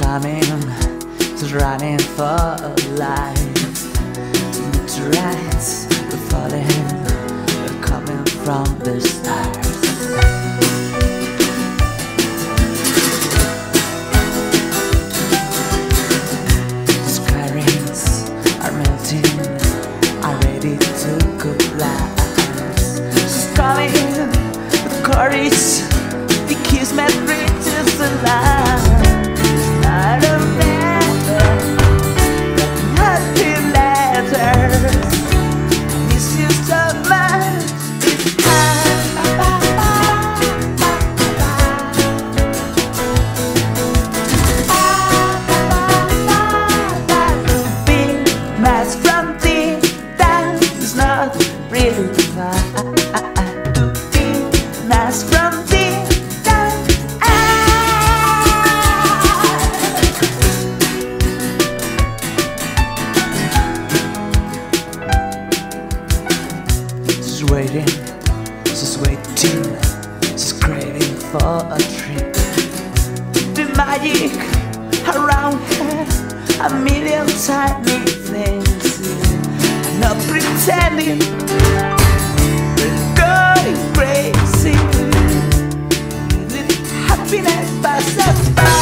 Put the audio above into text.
coming, she's running for life. Meteorites are falling, they're coming from the stars. Sky rings are melting, are ready to collapse. She's coming with courage, the kismet reaches the land. Not a matter, happy letters. Miss you so much. It's time to be mass from the dance. It's not really fun to be mass from the dance. She's waiting, she's craving for a trip. The magic around her, a million tiny things. I'm not pretending, we're going crazy. Happiness passes by.